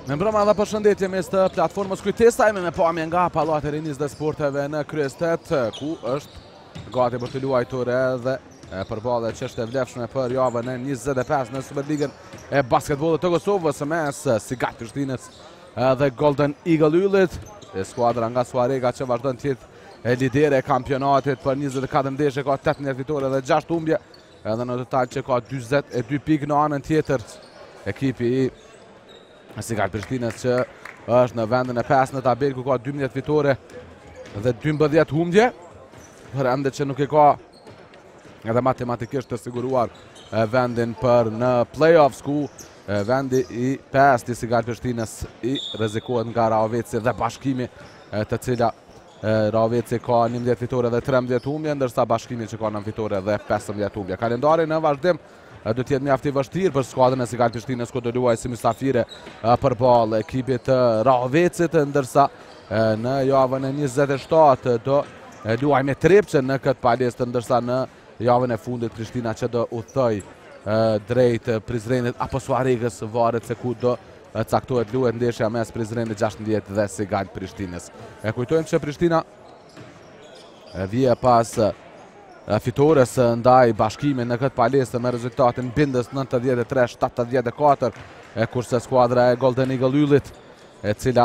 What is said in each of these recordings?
Në mbrëma dhe përshëndetje mes të platformës kujtesa, jemi me pamje nga Pallati i Rinisë dhe Sporteve në kryestet, ku është gati për të luajtur edhe përballje çështë e vlefshme për javën e 25 në Superligën e basketbollit të Kosovës mes Sigat Prishtinës dhe Golden Eagle Yllit. Skuadra nga Suarega që vazhdon të jetë lidere e kampionatit për 24 ndeshje, ka 18 fitore dhe 6 humbje, edhe në total që ka 42 pikë. Në anën tjetër, ekipi i Sigat Prishtinës që është në vendin e 5 në tabel, ku ka 12 fitore dhe 12 humbje, për ende që nuk e ka edhe matematikisht të siguruar vendin për në playoffs, ku vendi i 5 i Sigat Prishtinës i rrezikohet nga Raoveci dhe Bashkimi, të cila Raoveci ka 11 fitore dhe 13 humbje, ndërsa Bashkimi që ka 9 fitore dhe 15 humbje. Kalendari në vazhdim do të jetë mjaft i vështirë për skuadrën e Sigat Prishtinës, ku do luajë si mysafire përballë ekipit të Raovecit, ndërsa në javën e 27 do luajë me Trepçën në këtë palestë, ndërsa në javën e fundit Prishtina që do udhtoj drejt Prizrenit apo Suaregës, varet se ku do caktohet luhet ndeshja mes Prizrenit 16 dhe Sigat Prishtinës. E kujtojmë që Prishtina vije pas fitores ndaj Bashkimit në këtë palestë me rezultatin bindës 93-74, kurse skuadra e Golden Eagle Yllit, e cila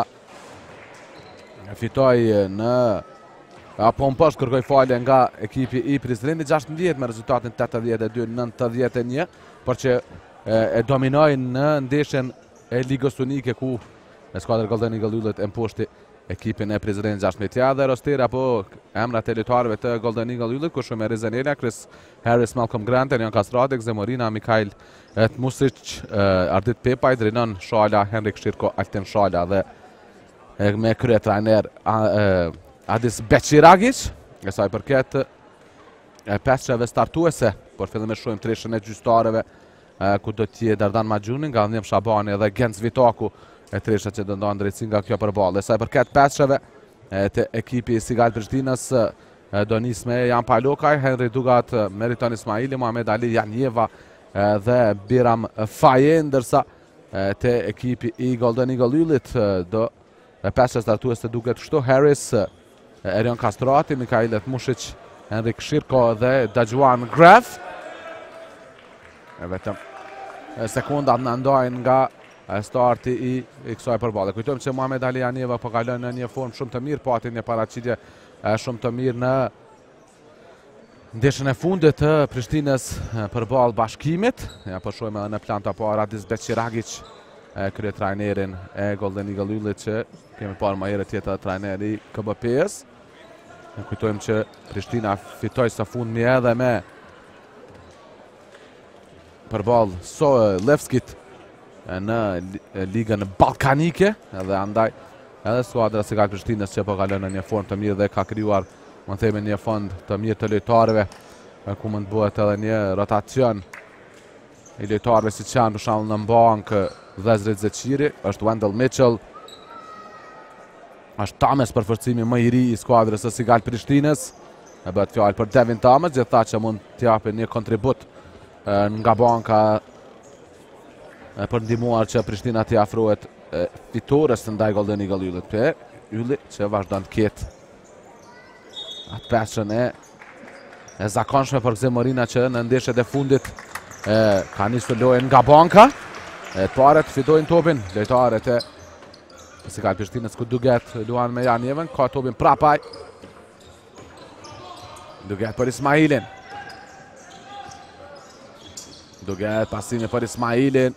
fitoi në apo më poshtë kërkoi falje nga ekipi i Prizrenit 16 me rezultatin 82-91, por që e dominoi në ndeshjen e Ligës Unike, ku skuadra Golden Eagle Yllit e mposhti ekipin e Prizrenit 16. Ja dhe rosteri apo emrat e lojtarëve të Golden Eagle Yllit, ku shumë Rizanelia, Chris Harris, Malcolm Grant, Jan Kastrati, Zemorina, Mikhail Tmusic, Ardit Pepaj, Drinon Shala, Henrik Shirko, Altin Shala dhe me krye trajner Adis Beqiragic, e saj përket pesqeve startuese, por fillim e shohim treshën e gjystarëve, ku do t'jetë Dardan Maxhuni, nga Njem Shabani dhe Genc Vitaku, e tresha që do ndonë drejtësi nga kjo përballë. Sa i përket pesqeve të ekipi Sigat Prishtinës, do nis me Jan Palokaj, Henry Dugat, Meriton Ismaili, Muhamed Ali Janjeva dhe Biram Faje, ndërsa të ekipi i Golden Eagle Yllit do pesqe startues të duket kështu: Harris, Erion Kastrati, Mikhail Tmusic, Henrik Shirko dhe Dajuan Graf. E vetëm sekundat në ndojnë nga starti i kësaj përballë. Kujtojmë që Muhamed Ali Janjeva po kalon në një formë shumë të mirë, pati një paraqitje shumë të mirë në ndeshjen e fundit të Prishtinës përballë Bashkimit. Ja po shohim edhe në plan të parë Adis Beqiragic, krye trajnerin e Golden Eagle Yllit, që kemi parë më herët tjetër trajneri i KBP-s. Kujtojmë që Prishtina fitoi së fundmi edhe me përballë Levskit në ligën ballkanike, edhe andaj edhe skuadra Sigat Prishtinës që po kalon në një formë të mirë dhe ka krijuar, mund të themi, një fond të mirë të lojtarëve, ku mund të bëhet edhe një rotacion i lojtarëve, siç janë për shembull në bankë Vllazrit Zeçiri, është Wendell Mitchell, është Tames, përforcimi më i ri i skuadrës së Sigat Prishtinës. E bëhet fjalë për Devin Tames, gjithashtu që mund të japë një kontribut nga banka për ndihmuar që Prishtina t'i afrohet fitores ndaj Golden Eagle Yllit. Ylli që vazhdon të ketë atë pesqen e zakonshme për Zemorina, që në ndeshjet e fundit ka nisur lojën nga banka. Të parët fitojnë topin lojtarët e Sigat Prishtinës, ku Duget luan me Janjevën, ka topin prapaj. Duget për Ismailin. Duget, pasimi për Ismailin.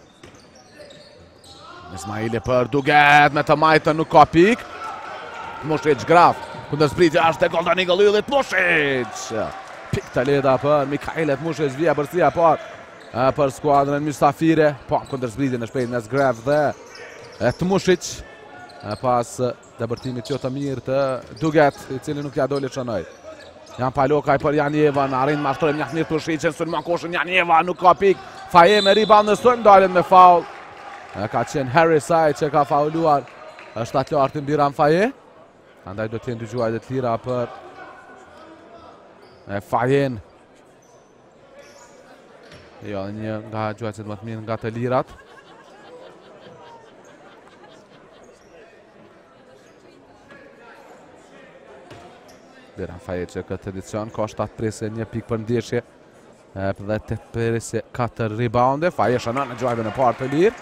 Ismaili për Duget, me të majtën nuk ka pik. Tmusic Graf, kundërshpritja është e Golden Eagle Yllit. Tmusic! Pik të leda për Mikhail Tmusic, vija bërësia për skuadrën mysafire. Po, kundërshpritjen e shpejt mes Graf dhe Tmusic, pas debërtimit që të mirë të Duget, i cili nuk ja doli shënoj. Jan Palokaj për Janjeva, në arrin mashtrojmë njëtë mirë Tushicën, Sulman Koshën, Janjeva nuk ka pik. Faje me rebound në stojmë, dalin me faul. Ka qenë Harris që ka fauluar shtatlartin Biram Faje. Andaj do t'jenë dy gjuajt e tjera për Fajen. Jo, një nga gjuajtësit më të mirë nga të lirat. Biram Faje që këtë edicion ka 7 presje, 1 pikë për ndeshje dhe 8 presje, 4 rebounde. Faje shënon në gjajbën e parë të lirë.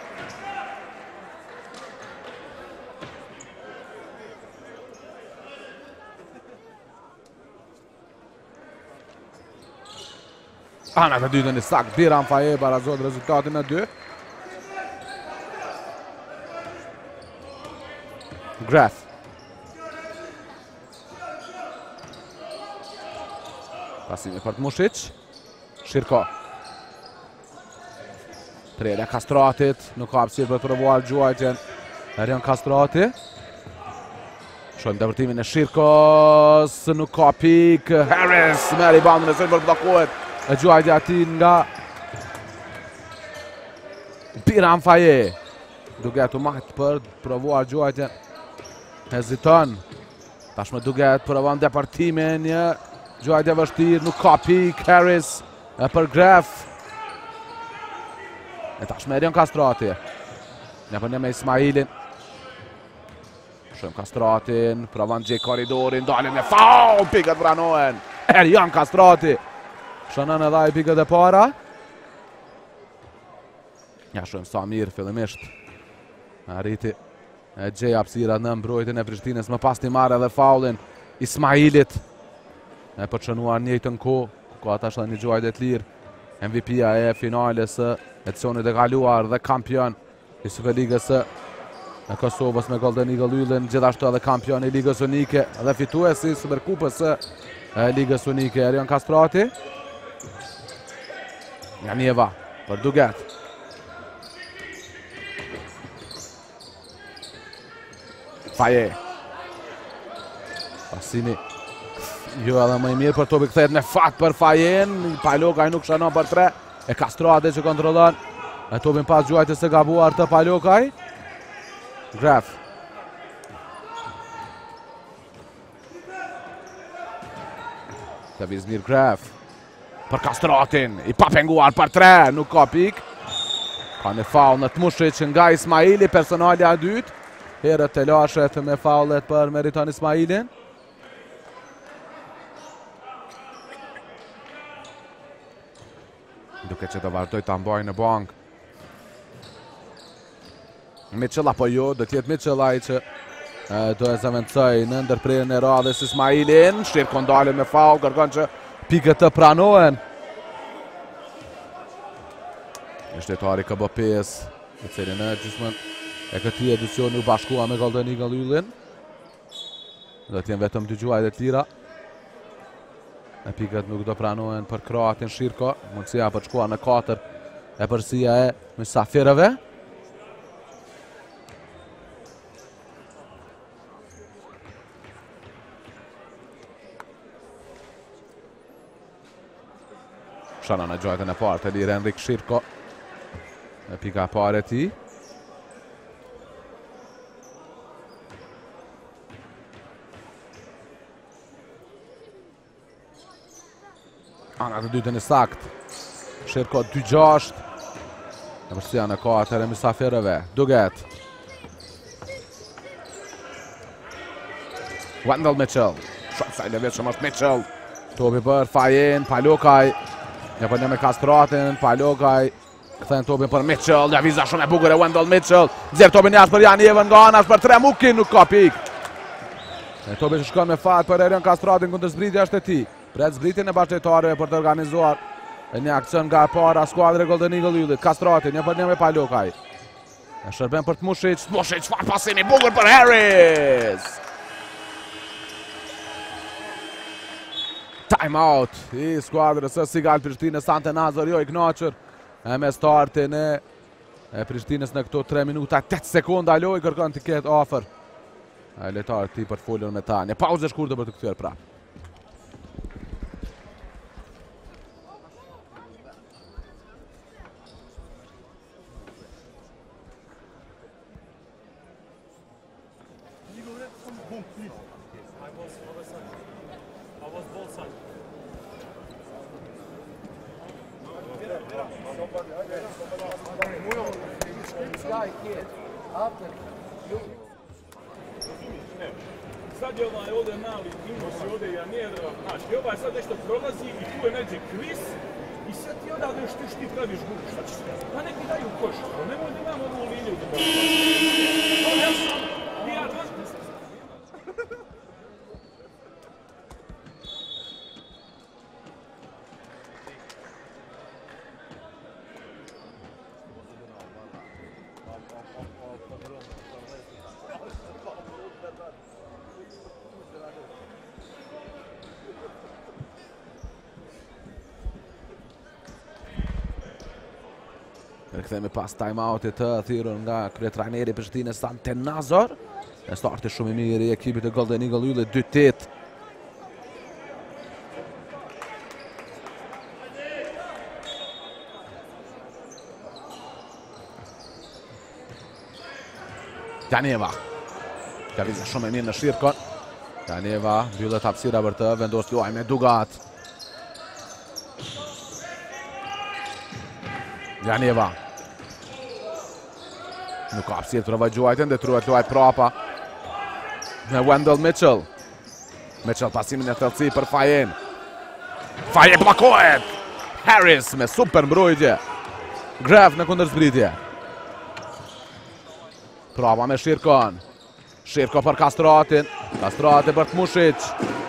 Ana të dytën i sakt, Biram Faje barazot rezultatin e 2. Graf. Pasimi për të Mushic. Shirko. Prerja Kastratit, nuk ka hapësirë për të provuar gjuajtjen. Erion Kastrati. Shojmë dëvërtimin e Shirkos, nuk ka pik. Harris me reboundin e sënë për blokohet. E gjuajtja ati nga Biram Faje. Duket u majtë për provuar gjuajtjen. Heziton. Tashme duket provon departimin, një gjuajtje vështirë, nuk ka pik. Harris për Graf. E tashme Erion Kastrati. Një për një me Ismailin. Shumë Kastratin, provon gjej koridorin, dalin me faul, pikët pranohen. Erion Kastrati. Shënën edhe i pikët e para. Ja shumë Samir fillimisht. Arriti e gjej hapësira në mbrojtjen e Prishtinës, më pas t'i marrë edhe faulin Ismailit. E përçënuar njëjtën kohë, ka tash edhe një gjuajtje të lirë. MVP-a e finales së edicionit e kaluar dhe kampion i Superligës së Kosovës me Golden Eagle Yllin, gjithashtu edhe kampion i Ligës Unike dhe fituesi i Superkupës së Ligës Unike. Erion Kastrati. Janjeva për Duget. Faje. Pasimi. Jo edhe më i mirë për topi kthehet me fat për Fajen. Palokaj nuk shënon për 3. E Kastrati që kontrollon. E topin pas gjuajtjes së gabuar të Palokaj. Graf. Të Vizmir Graf. Për Kastratin, i papenguar për 3, nuk ka pik. Ka në faul në Tmushic nga Ismaili, personalja e dytë. Herët të lashet me faulet për meriton Ismailin. Duke që të vazhdoj të mbaj në bank. Mitchell apo jo, do t'jetë Mitchell ai që do e zëvendësoj në ndërprerjen e radhës Ismailin. Shirko ndalën me faul, kërkon që pikët të pranohen. Në shtetari KBP-s, në cilin e gjysmën e këtij edicioni u bashkua me Golden Eagle Yllin. Do t'jen vetëm 2 gjuajtje të lira. E pikët nuk do pranohen për kroatin Shirko. Mundësia për shkuar në 4 e përsia e mysafirëve. Shana në gjojtën e parë të lirë Enrik Shirko. E pika parë e ti. Ana të dytën i sakt. Shirko 2-6. E përsia në 4 e mysafirëve. Duget. Wendell Mitchell. Shumë sa i levet shumë është Mitchell. Topi për Fajen, Palokaj. Një për një me Kastratin, Palokaj. Këthejnë topin për Mitchell, lëviza shumë e bukur e Wendell Mitchell. Zjerë topin jashtë për Janjevën nga anash për 3, Mukin nuk ka pik. E topin që shkon me fat për Erion Kastratin kundër zbritja është e ti. Pret zbritin e bashkëtarëve për të organizuar një aksion nga para skuadrë Golden Eagle Yllit. Kastratin, një për një me Palokaj. E shërben për Tmushic, Tmushic çfarë pasimi bukur për Harris. Time out i skuadrës së Sigal Prishtinës. Ante Nazor jo i knaqër me startin e Prishtinës në këto 3 minuta 8 sekonda. Loj kërkon të ketë ofër lojtarët ti për të folur me ta. Një pauzë shkurtër për të kthyer prapë. sad je ovdje mali minus i ovdje Janijeva, znaš, i ovaj sad nešto prolazi i tu je neđe Kris i sad ti odavde još ti praviš gubu, šta ćeš ti? Pa neki daju koš, ali nemoj da imamo ovu liniju da baš. Rikthehemi pas time-outit të thirrur nga kryetrajneri i Prishtinës Ante Nazor. E starti shumë i mirë i ekipit të Golden Eagle Ylli 2-8. Janijeva. Lëvizje shumë e mirë në shirkon. Janijeva mbyllet hapësira për të vendos luaj me Dugat. Janijeva. Nuk ka hapësirë të rëvajgjuajtën, detruhet luajt prapa me Wendell Mitchell. Mitchell pasimin e thellësi për Fajen. Fajen blokohet! Harris me super mbrojtje. Graf në kundërzbritje. Prapa me Shirkon. Shirko për Kastratin. Kastrati për Tmushic.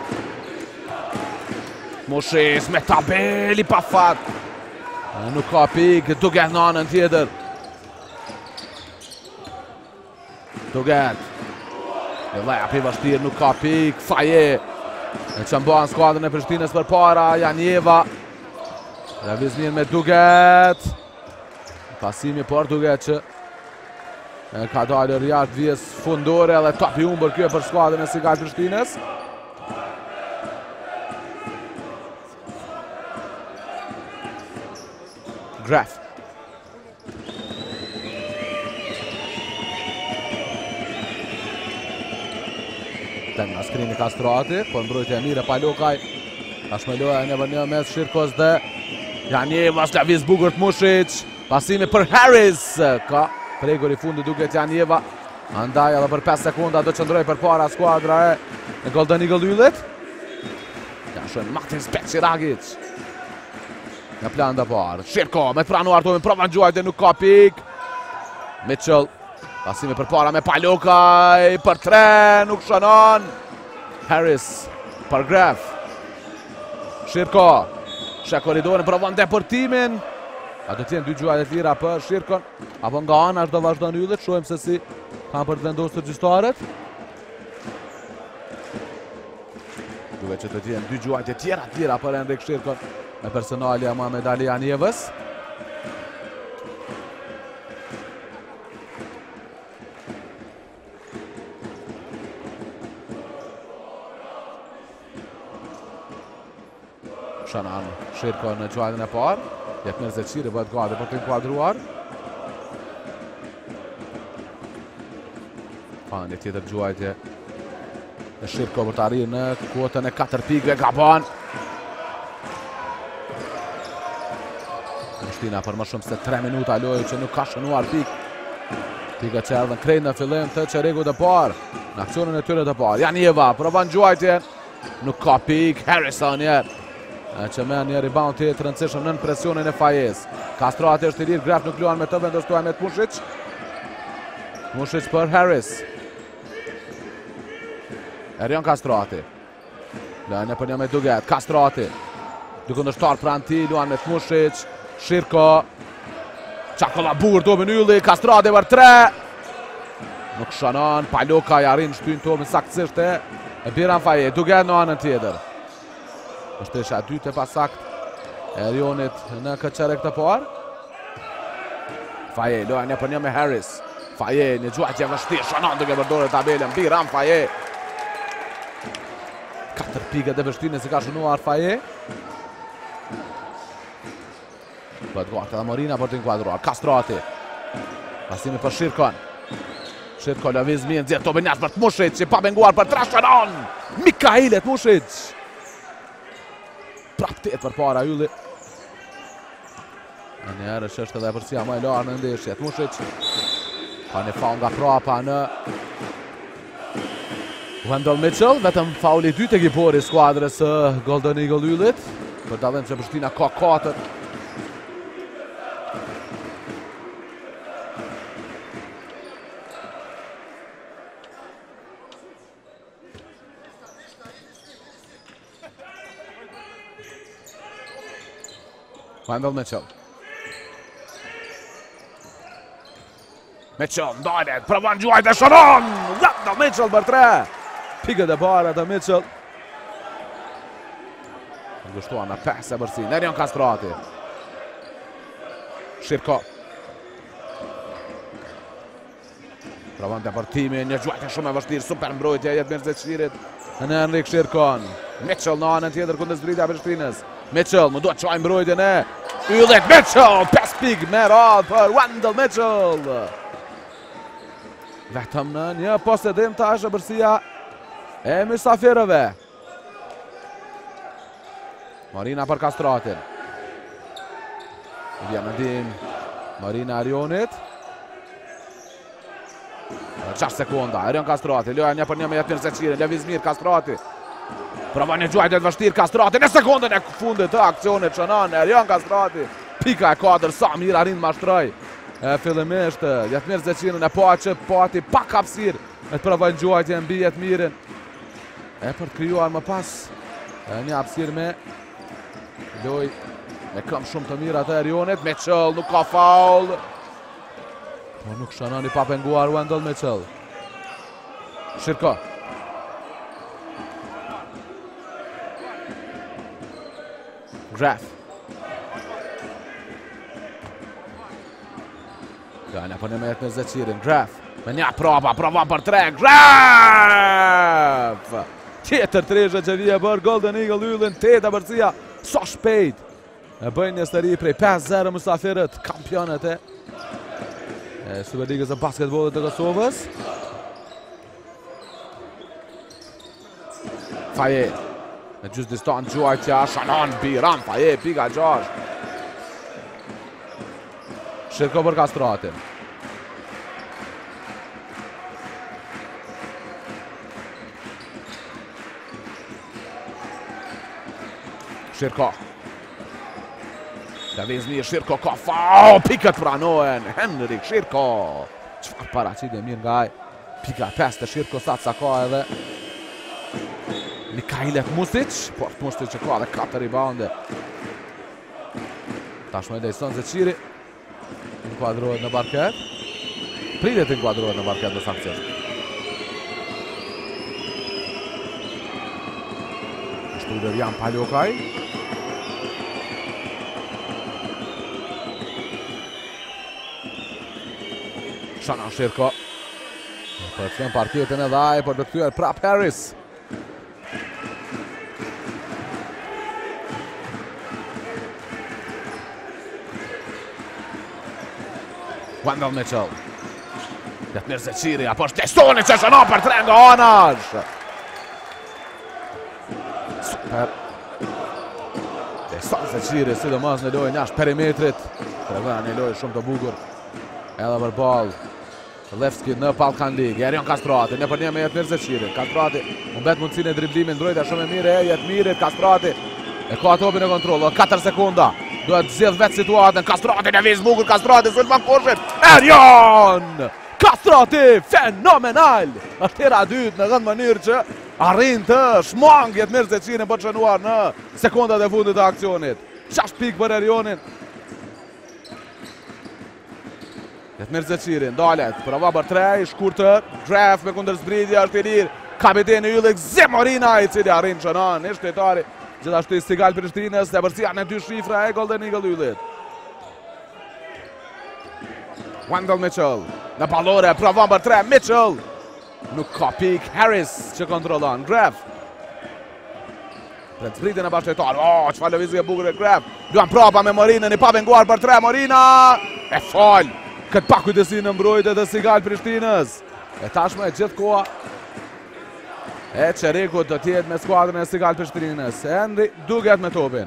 Tmushic me tabeli pa fat. Nuk ka pik, Duget në anën tjetër. Duget. Leja për vështirë, nuk ka pik, Faje. E që mbanë skuadrën e Prishtinës për para, Janijeva. Lëvizje me Duget. Pasimi për Duget që ka dalë jashtë vjes fundore dhe top i humbur kjo për skuadrën e Sigal Prishtinës. Graf. Ten nga skrini Kastrati, për mbrojtje e mire Palokaj. Tashme loja në vënjë mes Shirkos dhe Janijeva, lëviz bukur Tmushic. Pasimi për Harris. Ka pregur i fundi duket Janijeva. Andaj edhe për 5 sekunda do qëndroj për para skuadra e Golden Eagle Yllit. Ja shën Martin Speciragic. Në plan dhe parë, Shirko me të pranuar të me provan gjuajt e nuk ka pik. Mitchell, pasimi për para me Palokaj, për 3, nuk shënon. Harris, për Graf. Shirko, shë koridorin, provan deportimin. A do t'jenë 2 gjuajt e tjera për Shirkon. Apo nga anë është do vazhdo në Yllit, shojmë se si kanë për të vendosur të gjystarët. Duke që të t'jenë 2 gjuajt e tjera për Henrik Shirkon. Me personalja Muhammed Ali Janijevës. Shanan Shirko në gjuajtën e parë. Jetë Mirë Zeqiri bëhet gati për të inkuadruar. Një tjetër gjuajtje e Shirko për të arrijë në kuotën e 4 pikëve Gabon. Prishtina për më shumë se 3 minuta lojë që nuk ka shënuar pik. Pika që erdhën krejt në fillim të qeregu të parë. Në aksionin e tyre të parë. Janijeva, provan gjuajtjen. Nuk ka pik. Harrison njerë. Që me një rebound të rëndësishëm nën presionin e Fajes. Kastrati është i lirë, Graf nuk luan me të vendostuaj me Tmushic. Tmushic për Harris. Erion Kastrati. Lënë për një me Duget. Kastrati. Duke ndështar pranë ti, luan me Tmushic. Shirko. Qakolla bukur topin Ylli. Kastrati për 3. Nuk shënon. Palokaj arrin shtyjnë topin saktësisht e Biran Faje. Duget në anën tjetër. është isha dytë e pasakt e Erionit në këtë çerek të parë. Faje, loja një për një me Harris. Faje, një gjuajtje vështirë, shënon duke përdorur tabelën, Biran Faje. 4 pikët e Prishtinës si ka shënuar Faje. Bëhet gati dhe Morina për të inkuadruar. Kastrati. Pasimi për Shirkon. Shirko lëviz mirë, nxjerr topin jashtë për Tmushic, që pa benguar për 3 shënon. Mikail Tmushic. Praptet për para Ylli. Në njerë është edhe përsia më e larë në ndeshje. Tmushic ka një faul nga prapa në Wendell Mitchell, vetëm fauli 2 tek ekipori i skuadrës së Golden Eagle Yllit. Për dallim se Prishtina ka 4. Wendell Mitchell. Mitchell ndalet, provon gjuajt e shëron! Wendell Mitchell për 3. Pikët e para të Mitchell. Ngushtuar në 5 e bërsi. Erion Kastrati. Shirko. Provon të përtimi, një gjuajt e shumë e vështirë, super mbrojtje jetë mirë Zeqirit në Enrik Shirkon. Mitchell në anën tjetër kundër zbritja Prishtinës. Mitchell, më duhet qaj mbrojtje në Yllit. Mitchell, 5 pikë me radhë për Wendell Mitchell. Vetëm në një posedim tash e bërësia e mysafirëve. Marina për Kastratin. Vjen në dim Marina Arionit. 6 sekonda, Erion Kastrati, loja një për një me jetë mirë Zeqirin, Leviz mirë Kastrati. Prova një gjuajt e të vështirë Kastrati, në sekundën e fundit të aksionit shënon Erion Kastrati. Pika e 4, sa mirë arin mashtroj. Fillimisht, jetë mirë Zeqirin e pa që pati pa kapsir e të prova një gjuajt e mbi jetë mirin. E për të kryuar më pas një apsir me loj me këm shumë të mirë atë Erionit. Mitchell nuk ka faul. Po nuk shënon i papenguar Wendell Mitchell. Shirko. Graf. Gana për një me jetë me Zeqirin. Graf. Me një provon për 3. Graf! Tjetër treshë që vje për Golden Eagle Yllin. 8 bërësia. So shpejt. E bëjnë një stëri prej 5-0 musafirët. Kampionet e Superligës e basketbollit të Kosovës. Faje. Në gjysë distancë gjuajtja, Shanon Biram, Faje, pika 6. Shirko për Kastratin. Shirko. Leviz mirë, Shirko ka faul, pikët pranohen, Henrik Shirko. Qëfar paraqitje mirë nga pika 5 të Shirko sa ka edhe Mikajlet Mustic, por Mustic që ka dhe 4 rebounde. Tashme dhe i son Zeqiri, inkuadrohet në parket. Pritet inkuadrohet në parket në sankcion. Shtuder Jan Paljokaj. Shanon Shirko. Për të thënë parketin e dhaj, për të kthyer prap Harris. Wendell Mitchell. Jetë mirë Zeqiri, apo është Tesoni që shënon për 3 nga anash. Super. Teson Zeqiri, sidomos në lojë njash perimetrit. Tregon një lojë shumë të bukur. Edhe për ball. Levski në Balkan League. Erion Kastrati, në për një me jetë mirë Zeqiri. Kastrati, më bet mundësin e driblimin, drojta shumë e mire, jetë mirit, Kastrati. E ka topin e kontrollo, 4 sekunda. Duhet zjedh vetë situatën, Kastrati në vizë bukur, Kastrati, sulman koshit. Erion! Kastrati, fenomenal! Është tira dytë në gëndë mënyrë që arrin të shmang jetë mirë Zeqirin për qënuar në sekundat e fundit të aksionit. 6 pikë për Erionin. Jetë mirë Zeqirin, dalet, prova për 3, shkurtër, Graf me kundër zbritja, është i lirë, kapiteni Yllik, Zemorina i cili arrin qënon, i shtetari, gjithashtu i Sigal Prishtinës, dhe përsia në 2 shifra e Golden Eagle Yllit. Wendell Mitchell, në pallore, provon për 3, Mitchell, nuk ka pik, Harris që kontrolon, Graf. Për të zbritin e bashkëtar, qëfar lëvizje bukur e Graf, duan prapa me Morinën, i pavenguar për 3, Morina, e fol. Këtë pak kujtësi në mbrojtje të Sigal Prishtinës. E tashme e gjithë koha e Qereku të tjetë me skuadrën e Sigal Prishtinës. Henry Duget me topin.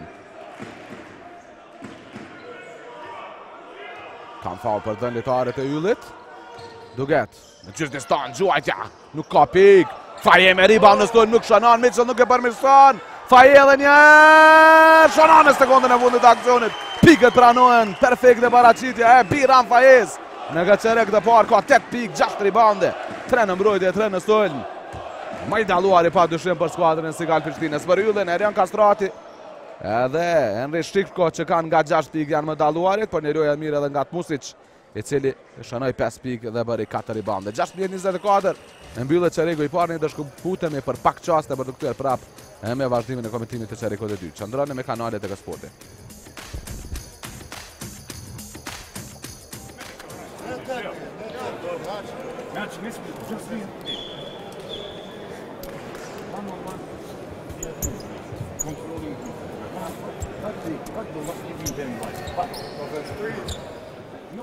Kam faul për dënlitarët e Yllit. Duget në gjysë distancë, gjuajtja, nuk ka pik. Faje me rebound në stojnë, nuk shanon, Mitchell nuk e përmirëson. Faje edhe një shanon në sekundën e fundit të aksionit. Pikët pranohen, perfekte paraqitja e Biram Fajes. Në çerek të parë ka 8 pikë, 6 rebounde, 3 në mbrojtje, 3 në stolën. Më i dalluari pa dyshim për skuadrën e Sigal Prishtinës. Për yllën Erion Kastrati edhe Henri Shikko që kanë nga 6 pikë janë më dalluarit, por një lojë mirë edhe nga Tmusic, i cili shënoi 5 pikë dhe bëri 4 rebounde. 16-24 e mbyllet çereku i parë, ne do shkëputemi për pak çaste për të kthyer prapë me vazhdimin e komentimit të çerekut të dytë. Qëndroni me kanalet e Sportit. Znači, mi smo controlling. What do you then like? What? No.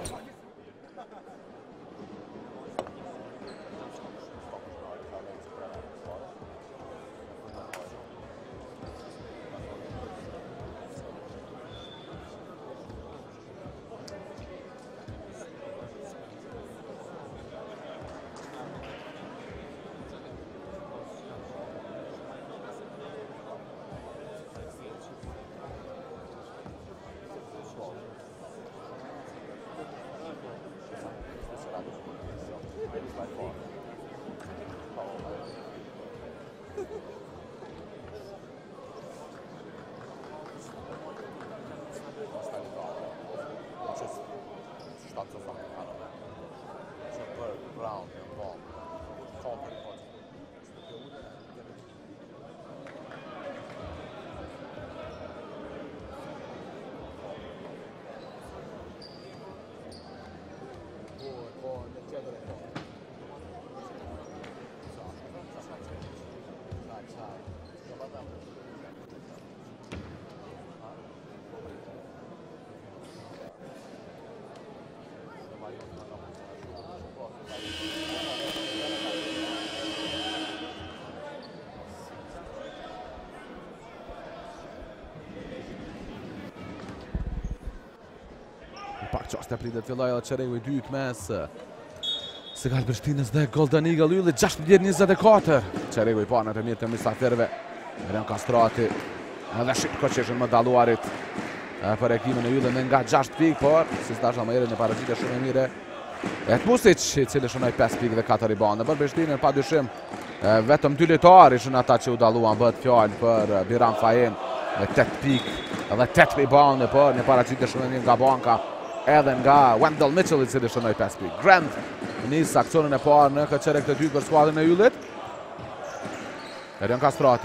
Pak qaste pritet filloj edhe çereku i dytë mes Sigal Prishtinës dhe Golden Eagle Ylli. 16-24 çereku i parë në mirë të mysafirëve. Erion Kastrati edhe Shikko që ishin më dalluarit për ekimin e Yllit nga 6 pikë, por si stashna më herët në paraqitje shumë e mire e Tmusic, i cili shënoi 5 pikë dhe 4 rebounde. Për Prishtinën padyshim vetëm 2 lojtarë ishin ata që u dalluan, bëhet fjalë për Biram Fajen me 8 pikë edhe 8 rebounde, por në paraqitje shumë e mirë nga banka edhe nga Wendell Mitchell, i cili shënoi 5 pikë. Grant nis aksionin e parë në këtë çerek të dytë për skuadrën e Yllit. Erion Kastrati.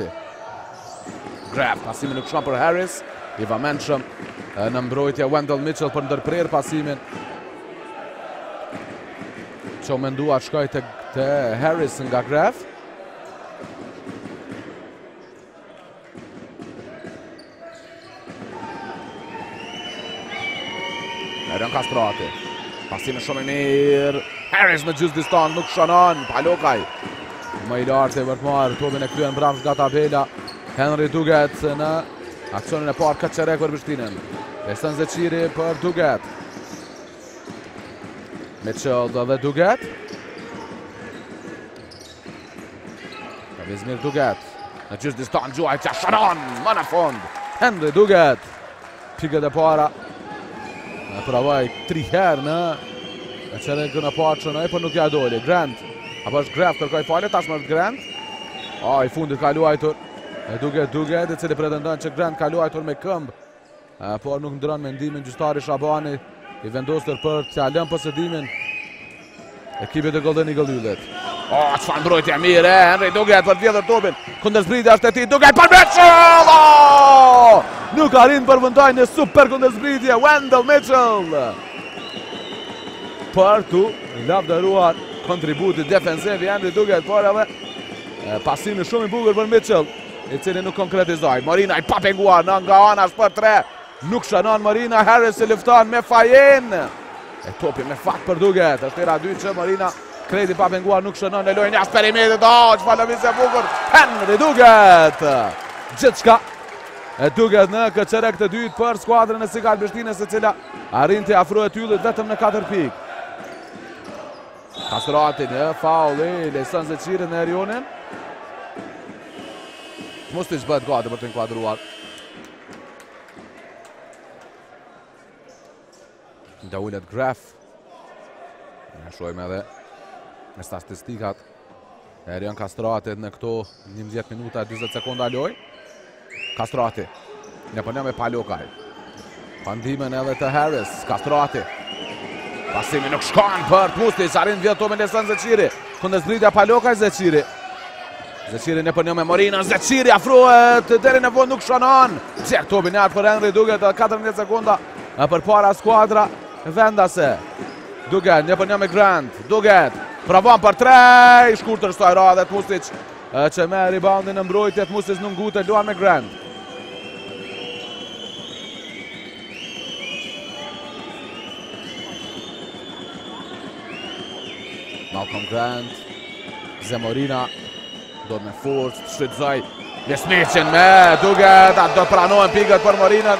Grab, pasimi nuk shkon për Harris. I vëmendshëm në mbrojtje Wendell Mitchell për ndërprer pasimin. Që mendua shkoj te Harris nga Graf. Erion Kastrati. Pasimi shumë i mirë. Harris në gjysmë distancë nuk shënon. Palokaj. Më i lartë e vërtmarë. Topin e kthyen brapsh nga tabela. Henry Duget në aksionin e parë këtë çerek për Prishtinën. Ehsan Zeçiri për Duget. Mitchell dhe Duget. Vizmir Duget. Në gjysmë distancë gjuaj që shënon. Më në fund. Henry Duget. Pikët e para. Provoj 3 herë në çerekun e parë çonoi, por nuk ja doli. Grant, apo është Graf kërkoi falje tashmë Grant. I fundit ka luajtur Duget, i cili pretendon që Grant ka luajtur me këmbë, por nuk ndron mendimin gjyqtari Shabani, i vendosur për t'ia lënë posedimin ekipit të Golden Eagle Yllit. Çfarë mbrojtje mirë, Henry Duget për të vjedhur topin. Kundërzbritja është e tij, Duget për Mitchell! Nuk arrin përfundoj në super kundërzbritje Wendell Mitchell. Për tu lavdëruar kontributi defensiv i Henry Duget, por edhe pasimi shumë i bukur për Mitchell, i cili nuk konkretizoi. Marina i papenguar nga anash për 3. Nuk shënon Marina, Harris i lufton me Fajen. E topi me fat për Duget. Është era 2 që Marina kredi papenguar nuk shënon në lojën jashtë perimetrit. Çfarë lëvizje e bukur. Henry Duget. Gjithçka e Duget në këtë çerek të dytë për skuadrën e Sigal Prishtinës, e cila arrin të afrohet Yllit vetëm në 4 pikë. Kastrati në faul i Ehsan Zeçiri në Erionin. Mustic bëhet gati për të inkuadruar. Da ullet Graf. Ne shojmë edhe në statistikat e Erion Kastratit në këto 11 minuta e 20 sekonda loj. Kastrati. Ne përnja me Palokaj. Pandimen edhe të Harris. Kastrati. Pasimi nuk shkon për Mustic. Arin vjetë to me Lesan Zeqiri. Kënde zbritja Palokaj Zeqiri. Zeqiri në përnjo me Morina. Zeqiri afrohet. Deri në fund nuk shonon. Qek topi njart për Henry Duget. 14 sekonda për para skuadra vendase. Duget në përnjo me Grant. Duget. Pravon për 3. Shkurtër shtoj radhet Mustic. Që me reboundin në mbrojtjet. Mustic nuk ngutet. Luan me Grant. Malcolm Grant, Zemorina, do me forcë, të shrytëzoj, Lesnicin me Duget, atë do pranohen pikët për Morinën.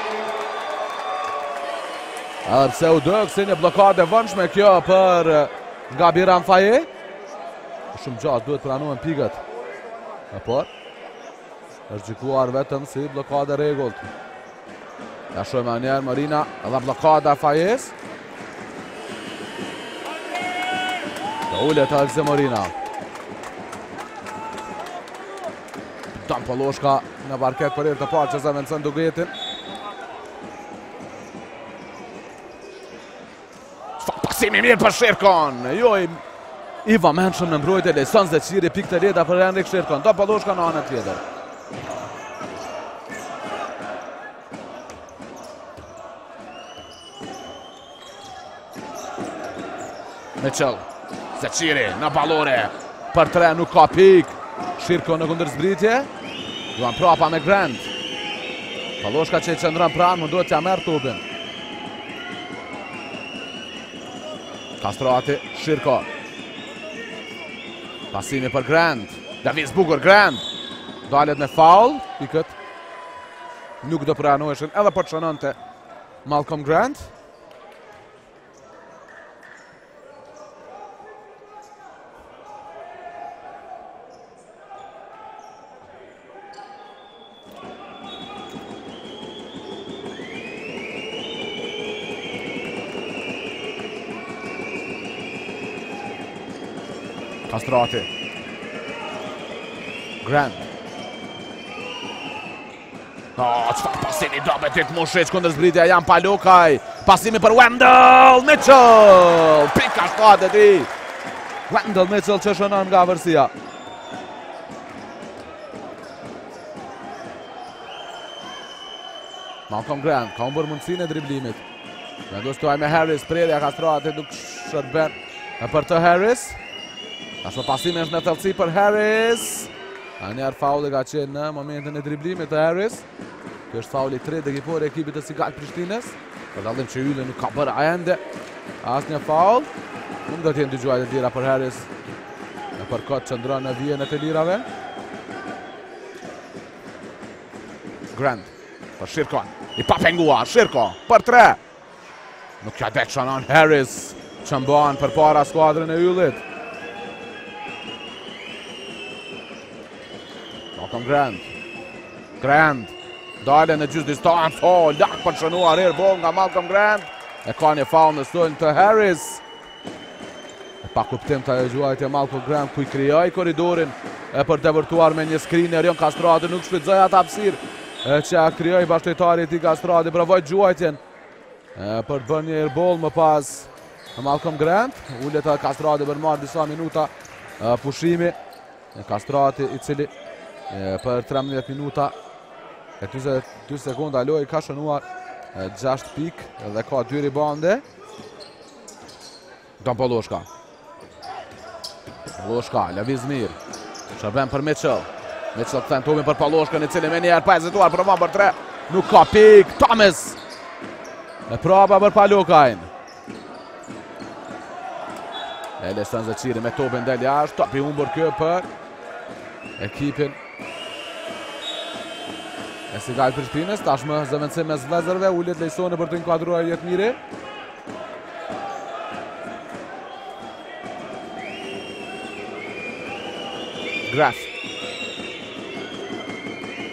Edhe pse u dëgë si një blokade vëndshme kjo për nga Biram Faje. Shumë gjatë duhet pranohen pikët. Por, është gjikuar vetëm si blokade regullt. Ja shojmë njerë Morina, edhe blokada Fajes. Ullet e Zemorina. Dan Poloshka në parket për herë të parë që zëvendëson Dugetin. Pasimi mirë për Shirkon. Jo i vëmendshëm në mbrojtje Lesan Zeqiri, pikë të lehta për Henrik Shirkon. Dan Poloshka në anën tjetër. Mitchell. Zeqiri në balore për 3 nuk ka pik. Shirko në kundër zbritje. Duan prapa me Grant. Paloshka që i qëndrën pranë mundohet t'ja merë topin. Kastrati, Shirko. Pasimi për Grant. Davis bukur Grant. Dalet me faul. Pikët nuk do pranoheshin edhe për çononte Malcolm Grant. Kastrati. Grant. Qëfar pasimi dobet të Mushic kundër zbritja Jan Palokaj. Pasimi për Wendell Mitchell. Pika shtatet i Wendell Mitchell që shënon nga vërsia. Malcolm Grant ka unë bërë mundësin e driblimit. Vendos tuaj me Harris, prerja Kastrati nuk shërben për të Harris. Ashtë pasime është në thellësi për Harris. A njerë fauli ka qenë në momentin e driblimit të Harris. Kjo është fauli 3 dhe ekipor e ekipit të Sigal Prishtines. Për dallim që Yle nuk ka bërë ende asë një faul. Nuk do t'jenë dy gjuajt e tjera për Harris. Në për këtë qëndron në vijen e të lirave. Grant për Shirkon. I papenguar, Shirko për 3. Nuk ka det shanon Harris. Që mban për para skuadrën e Ylit. Malcolm Grant. Grant. Dale në gjysë distancë. Lak për shënuar airball nga Malcolm Grant. E ka një faul në sulm të Harris. E pa kuptim të gjuajtje Malcolm Grant ku i krijoi korridorin për të vërtuar me një screen e Erion Kastrati. Nuk shfrytëzoi atë hapësirë që krijoi bashkëtari i tij Kastrati. Provoi gjuajtjen për të bërë një airball më pas Malcolm Grant. Ullet e Kastrati për marrë disa minuta pushimi. Kastrati i cili për 13 minuta e 22 sekonda loj ka shënuar 6 pik dhe ka 2 ribande. Don Poloshka. Poloshka, lëviz mirë. Shërben për Mitchell. Mitchell këthen topin për Poloshka në cili me njerë pa hezituar provon për 3. Nuk ka pik. Thomas. E prapa për Palokajn. Lesan Zeqiri me topin del jashtë. Topi humbur kjo për ekipin e Sigal Prishtines. Tashmë zëvendësim mes vëllezërve. Ullet Lejsoni për të inkuadruar Jetmiri. Graf.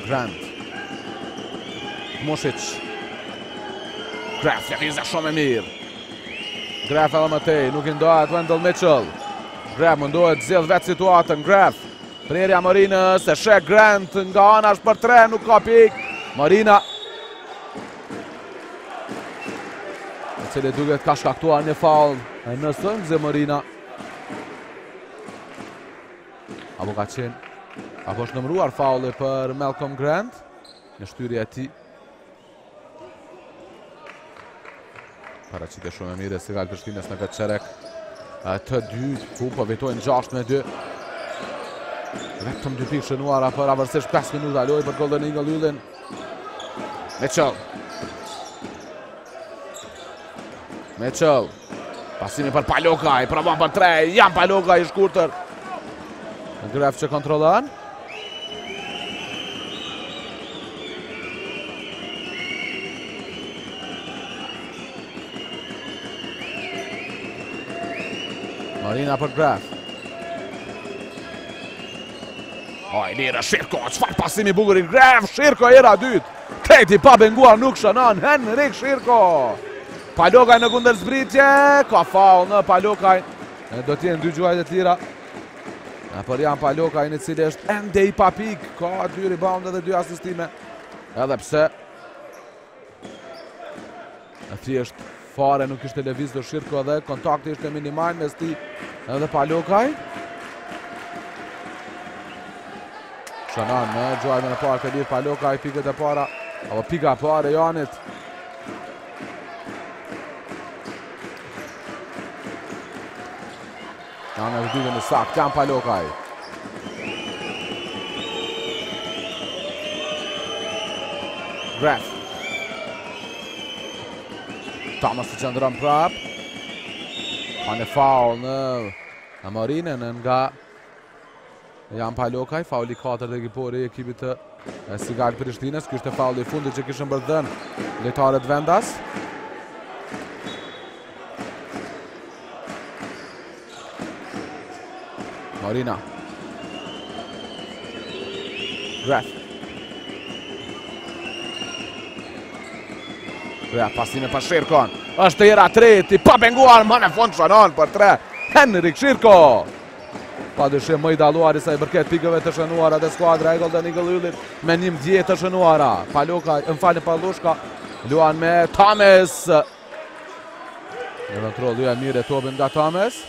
Grant. Music. Graf jakiza shumë e mirë. Graf edhe mëtej, nuk i ndohet Wendell Mitchell. Graf mundohet zjedh vetë situatën. Graf. Prerja Marinës, e shek Grant nga anash për 3, nuk ka pik. Marina. Në cili duket ka shkaktuar një faul në sëngë Marina. Apo ka qenë, apo është nëmruar fauli për Malcolm Grant në shtyrje e ti. Paraqitje shumë e mire si Sigal Prishtinës në këtë qerek të dytë, ku po vetojnë 6-2. Vetëm 2 pikë shënuara për avërsisht 5 minuta lojë për Golden Eagle Yllin. Mitchell. Pasimi për Palokaj, provon për 3, Jan Palokaj i shkurtër. Graf që kontrolon. Marina për Graf. Oj, lirë, Shirko, qëfar pasimi bukur i Graf, Shirko era dytë. Kreti pa benguar nuk shënon, Henrik Shirko. Palokaj në kundër zbritje, ka faul në Palokaj. Do t'jenë 2 gjuajt e tjera. Për Jan Palokaj në cili është ende i pa pik, ka 2 rebound dhe 2 asistime. Edhe pse thjesht fare nuk ishte lëvizur Shirko dhe kontakti ishte minimal mes tij edhe Palokaj. Shënon në gjuajtën e parë të lirë Palokaj, pikët e para, apo pika e parë e Janit. Janë e vëdivën në sakt, Jan Palokaj. Graf. Thomas të qëndron prap. Ka në faul në Marinën nga Jan Palokaj, fauli 4 dhe ekipori i ekipit të Sigal Prishtinës. Ky është fauli i fundit që kishën bërë lojtarët vendas. Marina. Graf. Graf pasime për Shirkon. Është era treti, pa benguar, më në fund shënon për 3. Henrik Shirko. Pa dyshim më i dalluari sa i përket pikëve të shënuara dhe skuadra e Golden Eagle Yllit me 11 të shënuara. Palokaj, Palushka, luan me Thomas. Në kontroll luan mirë topin nga Thomas.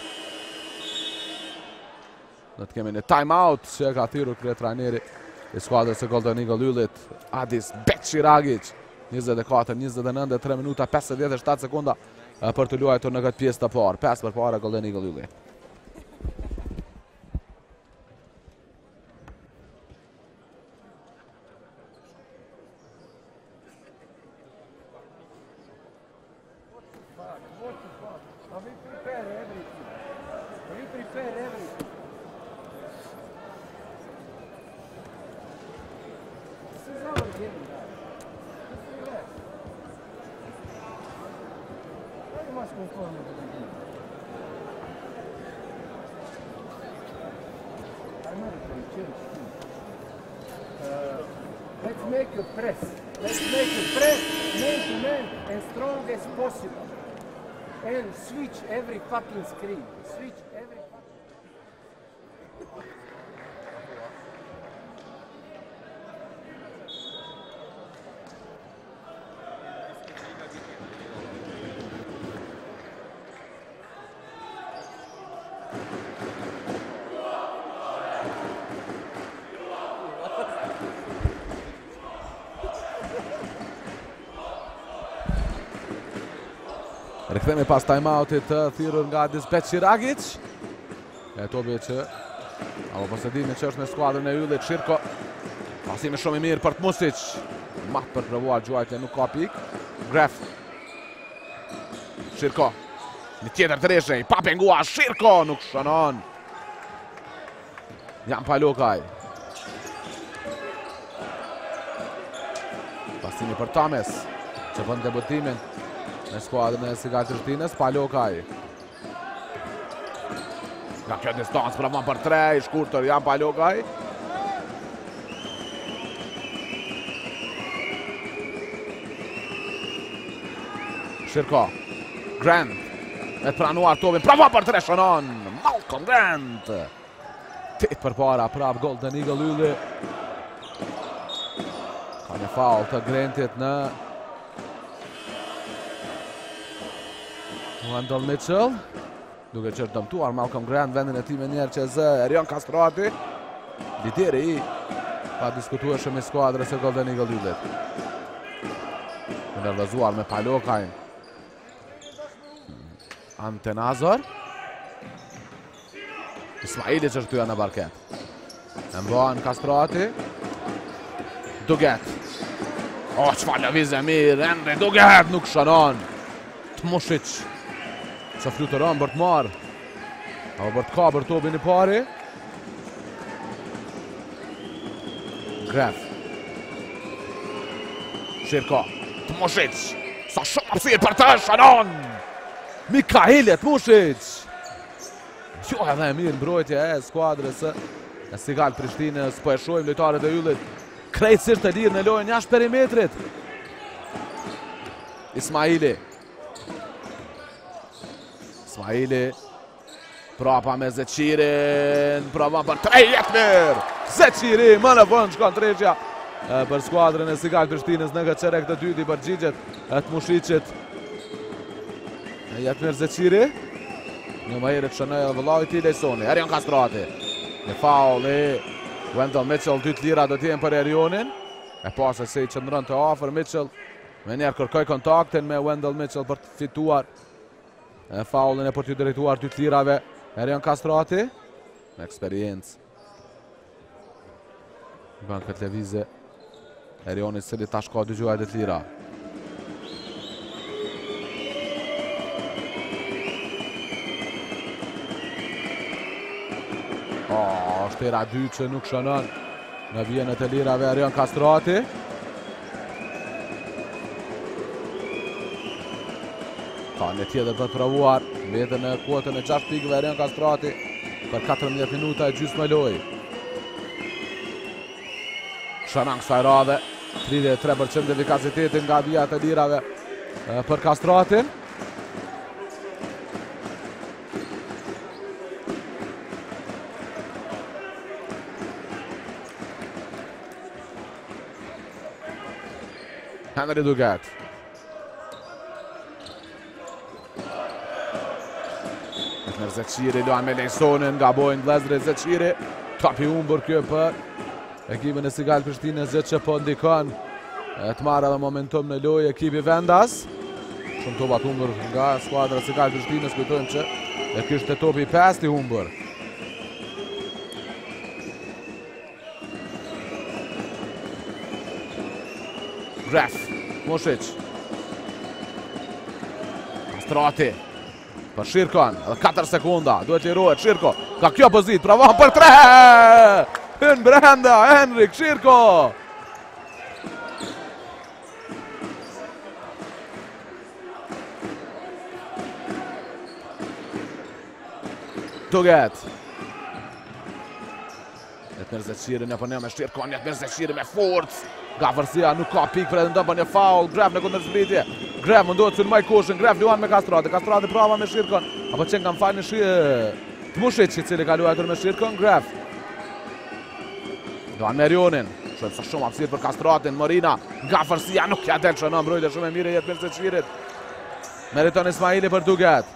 Do të kemi një time out që ka thirrur kryetrajneri i skuadrës së Golden Eagle Yllit, Adis Beqiragic. 24-29, 3 minuta 57 sekunda për të luajtur në këtë pjesë të parë. 5 për para Golden Eagle Yllit. Let's make a press. Let's make a press, man to man, as strong as possible. And switch every fucking screen. Switch every Rikthehemi pas time-outit të thirrur nga Adis Beqiragic. E topi që apo posedimi që është me skuadrën e Yllit. Shirko. Pasimi shumë i mirë për Tmusic. Mat për provuar gjuajtje, nuk ka pik. Graf. Shirko. Një tjetër treshe, i pa penguar Shirko, nuk shënon. Jan Palokaj. Pasimi për Thomas, që bën debutimin në skuadrën e Sigal Prishtinës. Palokaj. Nga kjo distancë provon për 3, i shkurtër Jan Palokaj. Shirko. Grant. Me të pranuar topin. Prova për 3 shënon. Malcolm Grant. 8 për para. Prap Golden Eagle Ylli. Ka një faul të Grantit në Wendell Mitchell. Duke që është dëmtuar Malcolm Grant vendin e tij me njerë që zë Erion Kastrati. Lideri i pa diskutueshëm i skuadrës e Golden Eagle Yllit. Nervëzuar me Palokajn. Ante Nazor. Ismaili që shtyja në barket. E mbohen Kastrati. Duget. O, çfarë lëvizje mirë, Henry Duget nuk shënon. Tmushic. Që fluturon për të marë. Apo për të ka për topin i pari. Gref. Shirko. Tmushic. Sa shumë apsir për të shënon. Mikaili Tmushic. Jo edhe e mirë mbrojtje e skuadrës e Sigal Prishtinës. Po e shojmë lojtarët e Yllit. Krejtësisht të lirë në lojën jashtë perimetrit. Ismaili. Ismaili. Prapa me Zeqirin. Prova për 3 jetëmir. Zeqiri më në vënd shkon treqja për skuadrën e Sigal Prishtinës në këtë qerek të dyti për gjigjet e Tmushicit. Jetëmir Zeqiri. Një më herët shënoj e vëllavit i Lejsoni. Erion Kastrati. Një faul i Wendell Mitchell, 2 të lira do t'jen për Erionin. E pasë se i qëndrën të afer Mitchell. Me njerë kërkoj kontaktin me Wendell Mitchell për të fituar faulin e për t'ju drejtuar 2 të lirave. Erion Kastrati. Me eksperiencë. Bën këtë levizje. Erionit cili tash ka 2 gjuhajt të lira. Shtera 2 që nuk shënon në vjenet e lirave Erion Kastrati. Ka një tjetër për të provuar. Vetën në kuotën e 6 pikëve Erion Kastrati për 14 minuta e gjysmë loj. Shënon kësaj radhe 33% efikasitetin nga vjenet e lirave për Kastratin. Henry Duget. Etner Zeqiri luan me Lejsonin, nga bojnë vlezri Zeqiri. Kapi umbër kjo për ekipin e Sigal Prishtinës që po ndikon të marrë edhe momentum në lojë ekipi Vendas. Shumë topat umbër nga skuadra Sigal Prishtinës, kujtojmë që e kishte topi 5 i umbër. Gref, Mushic. Kastrati. Për Shirkon, edhe 4 sekunda, duhet lirohet Shirko. Ka kjo pozit, provon për 3! Hyn brenda, Henrik Shirko. Duget. Jetëmir Zeqiri në përnja me Shirkon, Jetëmir Zeqiri me forcë. Nga vërsia nuk ka pik pretendon për një faul. Gref në kundër zbritje. Gref mundohet sulmoj kushin. Gref luan me Kastrati. Kastrati prava me Shirkon. Apo qenë kam falë në Tmushic i cili ka luajtur me Shirkon. Gref. Luan me Erionin. Shumë sa shumë hapësirë për Kastratin. Morina nga vërsia nuk ja del shënon mbrojtje shumë e mire Jetëmir Zeqirit. Meriton Ismaili për Duget.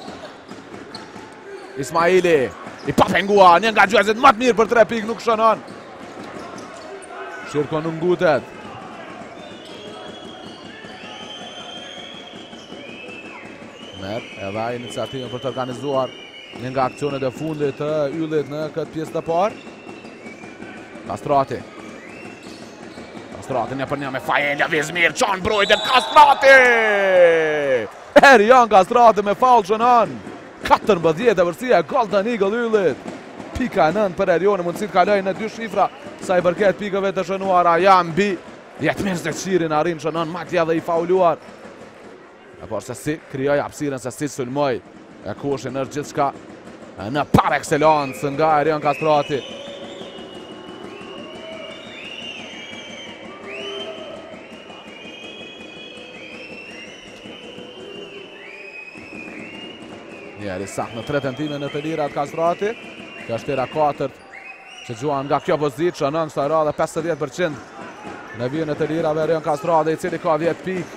Ismaili i papengua. Një nga gjuesit më të mirë për 3 pik nuk shënon. Shirko nuk ngutet. Merë edhe iniciativën për të organizuar një nga aksionet e fundit të Yllit në këtë pjesë të parë. Kastrati. Kastrati një për një me Fajelja Vizmir. Qanë brojtën Kastrati! Erion Kastrati me faul shënon. 14 e vërsia Golden Eagle Yllit. Pika 9 për Erionin, mundësi të kaloj në 2 shifra sa i përket pikëve të shënuara janë mbi Jetëmir Zeqirin arrin shënon matja dhe i fauluar. Por se si krijoj hapësirën, se si sulmoj e kushin është gjithçka në par excellence nga Erion Kastrati. Mjeri sak në 3 tentime në të lira të Kastrati. Kjo është tira 4 që gjuan nga kjo pozit, shënën kësa radhe 50% në vijën e të lirave Rion Kastrati, i cili ka 10 pik.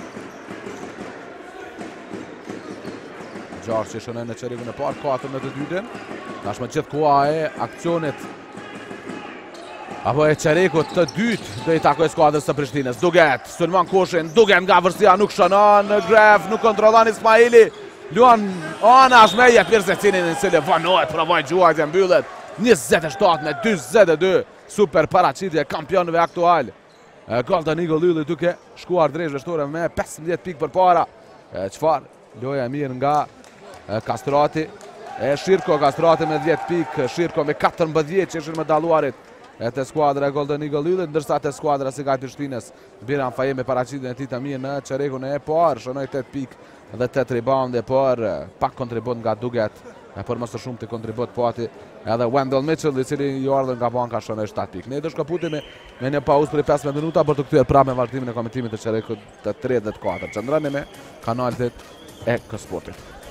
Gjarë që shënën në qerikun e parë, 4 në të dytin. Tashme gjithë kua e akcionit apo e qerikut të dytë dhe i takoj skuadrës të Prishtines. Duget, Sulman Koshin, Duget nga vërsia, nuk shënon, Gref, nuk kontrolon Ismaili. Luan anash me jetë mirë se cinin në cili vanohet, provoj gjuajtje mbyllet. 27 me 22, super paraqitje kampionëve aktual. Golden Eagle Ylli duke shkuar drejt vështore me 15 pikë për para. Qfar, loja e mirë nga Kastrati. Shirko Kastrati me 10 pikë, Shirko me 14 që ishin me daluarit e të skuadra e Golden Eagle Ylli, ndërsa të skuadra si ka Prishtines Biran Faje me paraqitjen e tij të mirë në çerekun e parë, shënoi 8 pikë dhe 8 rebounde, por pak kontribut nga Duget, por më së shumti kontribut pati edhe Wendell Mitchell, i cili ju ardhën nga banka, shënoi 7 pikë. Ne do shkaputemi me një pauzë për 15 minuta për të kthyer prapë me vazhdimin e komentimit të çerekut të 3 dhe të 4. Qëndroni me kanalin e K-Sportit.